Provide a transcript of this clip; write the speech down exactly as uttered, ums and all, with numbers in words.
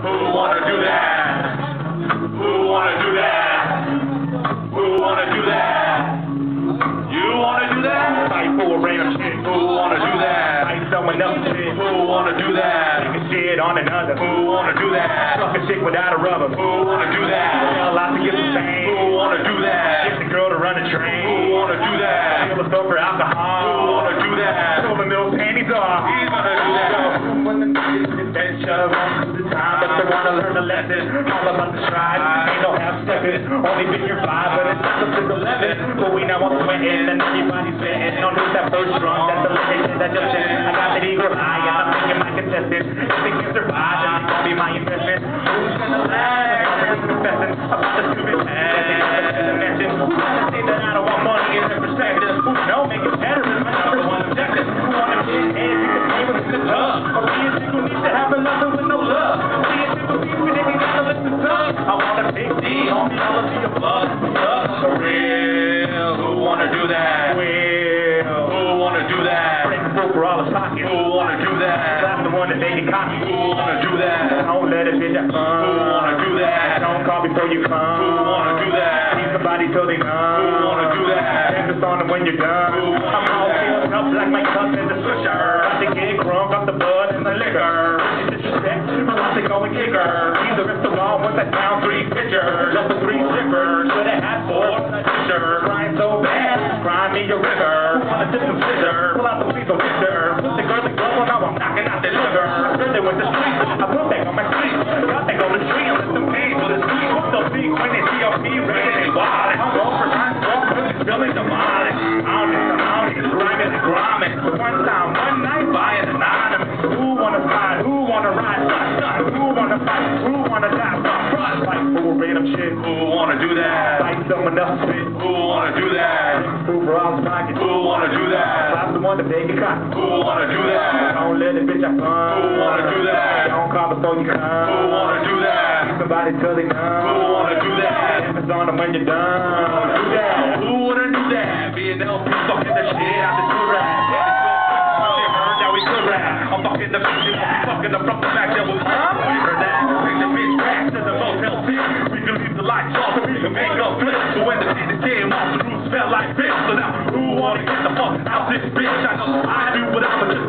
Who wanna do that? Who wanna do that? Who wanna do that? You wanna do that? Fight for a random shit. Who wanna do that? Fight someone else's shit. Who wanna do that? Take a shit on another. Who wanna do that? Fuck a chick without a rubber. Who wanna do that? Tell a lot to get some fame. Who wanna do that? Get the girl to run a train. Who wanna do that? Steal a store for alcohol. Who wanna do that? Pull the milk panties off. He's gonna do that. Adventure, the time, but they wanna learn a lesson. All about the strive, ain't no half stepping. Only been your five, but it's not since eleven. But we now want sweating, and everybody's betting on who's that first drunk. That's the location that just in. I got that eagle eye, and I'm thinking my contestant. If they can survive, then it's gonna be my investment. Who's gonna last? I'm really confessing about the stupid past. They got the mention. Who's gonna say that I don't want money in their perspective? Who know make it better is my number one objective. Who wanna get head, you can pay with the tub. Or be a chick who needs to have another with no love. Be a chick who needs to be able to listen to. I wanna pick D, homie, all of your blood. Love for real. Who wanna do that? Will. Who wanna do that? Break the book for all the pockets. Who wanna do that? That's the one that they can copy. Who wanna do that? Don't let it bitch have fun. Who wanna do that? Don't call before you come. Who wanna do that? Need somebody till they numb. Who wanna do that? Focus on them when you're done. Who I'm all filled up like my cup in the swisher. About to get drunk off the blood and the liquor. Disrespect, I'm about to go and kick her. Either it's the wall once I found three pictures. Just the three strippers. Should have had four. Picture. Crying so bad, cry me a river. Who wanna dip some scissor? Pull out the piece of picture. Put the girl to go, now I'm knocking out the liver. First they went to street, I put back on my street. Got back on the street and let them pay for the street. What's the big when they see your feet raising they wallet? I'm going for time, walk, feeling demonic. I don't need some, I don't need grinding and grinding. One time, one night, buying anonymous. Who wanna fight? Who wanna ride? Who wanna fight? Who wanna die? Front fight for random shit. Who wanna do that? Fight someone else's shit. Who wanna do that? Who for all the pockets? Who wanna do that? I'm the one to beg a cotton. Who wanna do that? Don't let it bitch have fun. Who wanna do that? Don't call before you come. Who wanna do that? Keep somebody till they numb. Who wanna do that? Emphasis on them when you're done. Who wanna do that? Who wanna do that? B and L P fucking the shit out the two rap. I'm fucking the bitch, I'm fucking the front, the back, that was huh? You heard that? Bring the bitch back to the motel six. We can leave the lights off so we can make up flip. So when the shit came off, the roof smell like bitch. So now, who wanna get the fuck out this bitch? I know I do without the